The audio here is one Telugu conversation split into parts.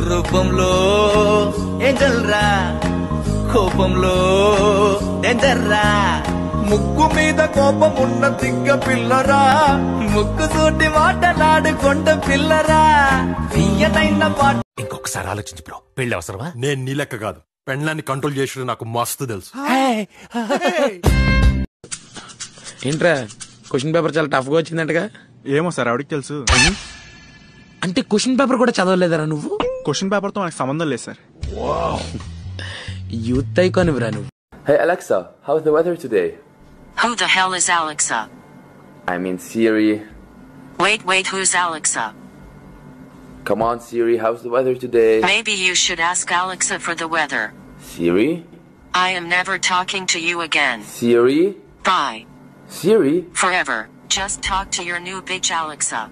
రూపంలో ఏంజల్ రా, కోపంలో డేంజర్ రా. ముక్కు మీద కోపం ఉన్న దిగ్గ పిల్లరా, ముక్కు సూటి మాటలాడుకొండ పిల్లరా. తీయనైన పాట. ఇంకొకసారి ఆలోచించు బ్రో, పెళ్లి అవసరమా? నేను నీ లెక్క కాదు, పెళ్ళాన్ని కంట్రోల్ చేసి నాకు మస్తు తెలుసు. ఏంట్రా క్వశ్చన్ పేపర్ చాలా టఫ్ గా వచ్చిందంటగా? ఏమో సార్, ఆవిడకి తెలుసు. అంటే క్వశ్చన్ పేపర్ కూడా చదవలేదరా నువ్వు? క్వశ్చన్ పేపర్ తో మనకు సంబంధం లేదు సార్. యూత్ ఐకానివిరా నువ్వు. Hey Alexa, how's the weather today? Who the hell is Alexa? I mean Siri. Wait, who's Alexa? Come on Siri, how's the weather today? Maybe you should ask Alexa for the weather. Siri? I am never talking to you again. Siri? Bye. Siri? Forever. Just talk to your new bitch Alexa.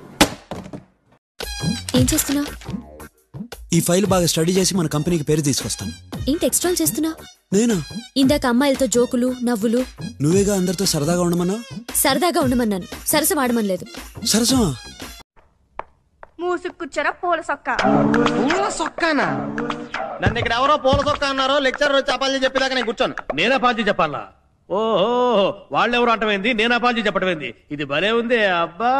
ఏం చేస్తున్నావు? ఈ ఫైల్ బాగా స్టడీ చేసి మన కంపెనీకి పేరు తీసుకొస్తాను. ఏంటి ఎక్స్ట్రా చేస్తున్నావు? నేనా? ఇందాక అమ్మాయిలతో జోకులు నవ్వులు. నువ్వేగా అందరితో సరదాగా ఉండమన్నా? సరదాగా ఉండమన్నాను, సరస వాడమనలేదు. సరసమా? మూసుకుచ్చరా పూల సొక్క. పూల సొక్కనా? నన్ను ఇక్కడ ఎవరో పూల సొక్క అన్నారో లెక్చర్ వచ్చి అపాలజీ చెప్పేదాకా నేను కూర్చోను. నేను అపాలజీ చెప్పాలా? ఓహో, వాళ్ళెవరు అంటమైంది, నేను అపాలజీ చెప్పటమైంది. ఇది భలే ఉంది అబ్బా.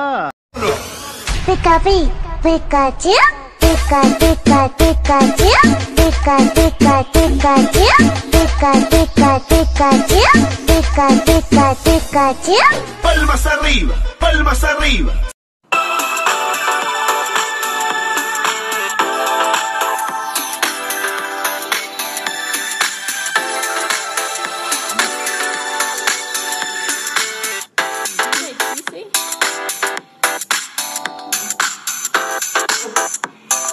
Palmas arriba, palmas arriba.